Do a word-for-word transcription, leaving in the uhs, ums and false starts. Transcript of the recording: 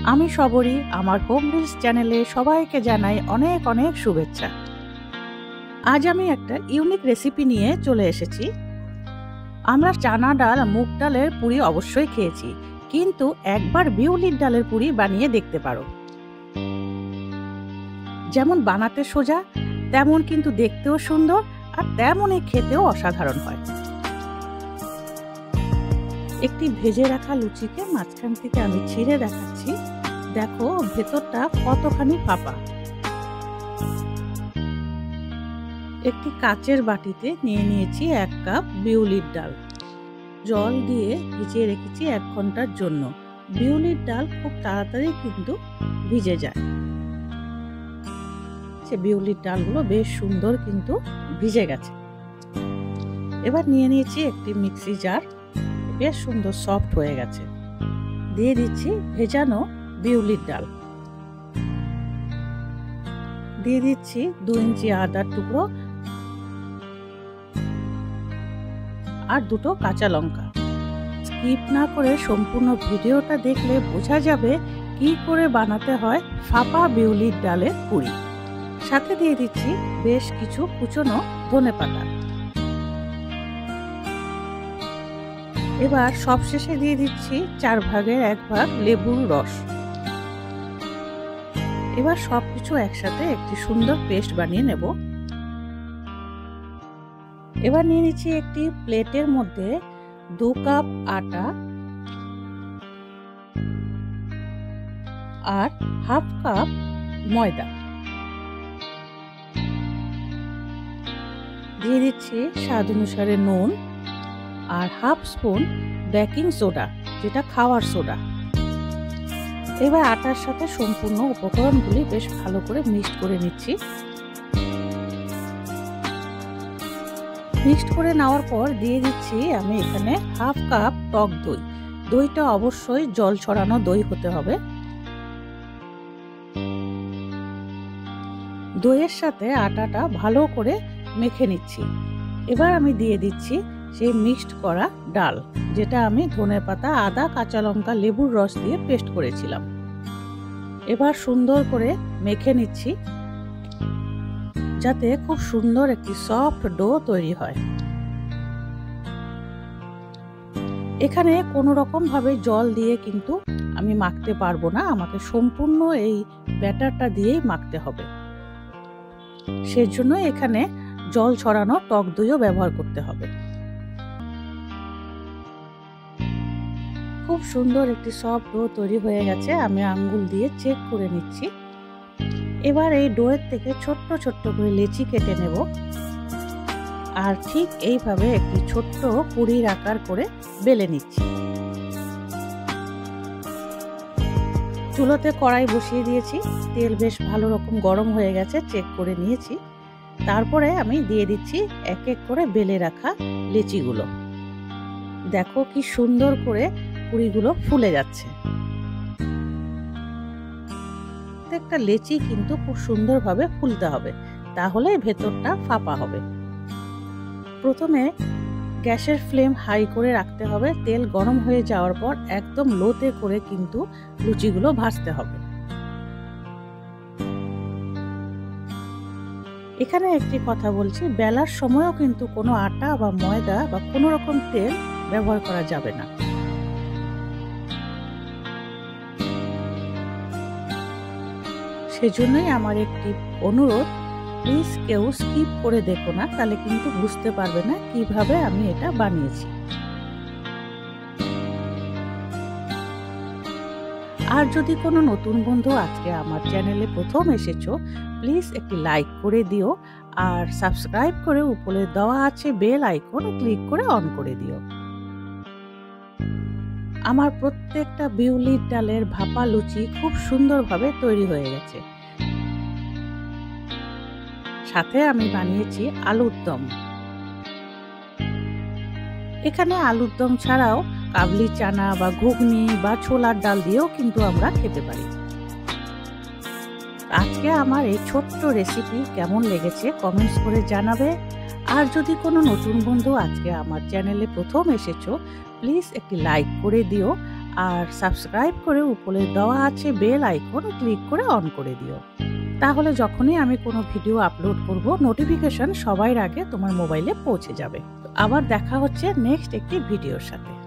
আমি সবরি আমার home reels চ্যানেলে সবাইকে জানাই অনেক অনেক শুভেচ্ছা। আজ আমি একটা ইউনিক রেসিপি নিয়ে চলে এসেছি। আমরা চানা ডাল মুগ ডালের পুরি অবশ্যই খেয়েছি, কিন্তু একবার বিউলির ডালের পুরি বানিয়ে দেখতে পারো। যেমন বানাতে সোজা, তেমন কিন্তু দেখতেও সুন্দর আর তেমনই খেতেও অসাধারণ হয়। একটি ভেজে রাখা লুচিকে মাঝখান থেকে আমি ছিঁড়ে দেখাচ্ছি। দেখো ভেতরটা কতখানি ফাঁপা। একটি কাচের বাটিতে নিয়ে নিয়েছি এক কাপ বিউলির ডাল। জল দিয়ে ভিজিয়ে রেখেছি এক ঘন্টার জন্য। বিউলির ডাল খুব তাড়াতাড়ি কিন্তু ভিজে যায়। সে বিউলির ডালগুলো বেশ সুন্দর কিন্তু ভিজে গেছে। এবার নিয়ে নিয়েছি একটি মিক্সি জার, বেশ সুন্দর সফট হয়ে গেছে। দিয়ে দিচ্ছি ভেজানো বিউলির ডাল, দিয়ে দিচ্ছি দু ইঞ্চি আদার টুকরো আর দুটো কাঁচা লঙ্কা। স্কিপ না করে সম্পূর্ণ ভিডিওটা দেখলে বোঝা যাবে কি করে বানাতে হয় ফাঁপা বিউলির ডালের পুরি। সাথে দিয়ে দিচ্ছি বেশ কিছু কুচনো ধনেপাতা। এবার সবশেষে দিয়ে দিচ্ছি চার ভাগের এক ভাগ লেবুর রস। এবার সবকিছু একসাথে একটি সুন্দর পেস্ট বানিয়ে নেব। এবার নিয়ে নিচ্ছি একটি প্লেটের মধ্যে দু কাপ আটা আর হাফ কাপ ময়দা। দিয়ে দিচ্ছি স্বাদ অনুসারে নুন আর হাফ স্পুন বেকিং সোডা, যেটা খাওয়ার সোডা। এবার আটার সাথে সম্পূর্ণ উপকরণগুলি বেশ ভালো করে মিক্সড করে নিচ্ছি। মিক্সড করে নেওয়ার পর দিয়ে দিচ্ছি আমি এখানে হাফ কাপ টক দই। দইটা অবশ্যই জল ছড়ানো দই হতে হবে। দইয়ের সাথে আটাটা ভালো করে মেখে নিচ্ছি। এবার আমি দিয়ে দিচ্ছি সেই মিক্সড করা ডাল, যেটা আমি ধনেপাতা, আদা, কাঁচা লঙ্কা, লেবুর রস দিয়ে পেস্ট করেছিলাম। এবার সুন্দর করে মেখে নিচ্ছি, যাতে খুব সুন্দর একটি সফট ডো তৈরি হয়। এখানে কোনো রকম ভাবে জল দিয়ে কিন্তু আমি মাখতে পারবো না, আমাকে সম্পূর্ণ এই ব্যাটারটা দিয়েই মাখতে হবে। সেজন্য এখানে জল ছড়ানো টক দইও ব্যবহার করতে হবে। খুব সুন্দর একটি সফট ডো তৈরি হয়ে গেছে। আমি আঙ্গুল দিয়ে চেক করে নিচ্ছি। এবার এই ডোয়ের থেকে ছোট্ট ছোট্ট করে লেচি কেটে নেব আর ঠিক এইভাবে একটি ছোট্ট পুরির আকার করে বেলে নিচ্ছি। চুলোতে কড়াই বসিয়ে দিয়েছি, তেল বেশ ভালো রকম গরম হয়ে গেছে, চেক করে নিয়েছি। তারপরে আমি দিয়ে দিচ্ছি এক এক করে বেলে রাখা লেচিগুলো। দেখো কি সুন্দর করে পুরিগুলো ফুলে যাচ্ছে। প্রত্যেকটা লেচি কিন্তু খুব সুন্দরভাবে ফুলতে হবে, তাহলে ভেতরটা ফাঁপা হবে। প্রথমে গ্যাসের ফ্লেম হাই করে রাখতে হবে। তেল গরম হয়ে যাওয়ার পর একদম লোতে করে কিন্তু লুচিগুলো ভাজতে হবে। এখানে একটি কথা বলছি, বেলার সময়ও কিন্তু কোনো আটা বা ময়দা বা কোনো রকম তেল ব্যবহার করা যাবে না। সেজন্যই আমার একটি অনুরোধ, প্লিজ কেউ স্কিপ করে দেখো না, তাহলে কিন্তু বুঝতে পারবে না কিভাবে আমি এটা বানিয়েছি। আর যদি কোনো নতুন বন্ধু আজকে আমার চ্যানেলে প্রথম এসেছো, প্লিজ একটি লাইক করে দিও আর সাবস্ক্রাইব করে উপরে দেওয়া আছে বেল আইকন ক্লিক করে অন করে দিও। আমার প্রত্যেকটা বিউলির ডালের ভাপা লুচি খুব সুন্দরভাবে তৈরি হয়ে গেছে। সাথে আমি বানিয়েছি আলুর দম। এখানে আলুর দম ছাড়াও কাবলি চানা বা ঘুগনি বা ছোলার ডাল দিয়েও কিন্তু আমরা খেতে পারি। আজকে আমার এই ছোট্ট রেসিপি কেমন লেগেছে কমেন্টস করে জানাবে। আর যদি কোনো নতুন বন্ধু আজকে আমার চ্যানেলে প্রথম এসেছো, প্লিজ একটি লাইক করে দিও আর সাবস্ক্রাইব করে উপরে দেওয়া আছে বেল আইকন ক্লিক করে অন করে দিও। তাহলে যখনই আমি কোনো ভিডিও আপলোড করব নোটিফিকেশন সবার আগে তোমার মোবাইলে পৌঁছে যাবে। আবার দেখা হচ্ছে নেক্সট একটি ভিডিওর সাথে।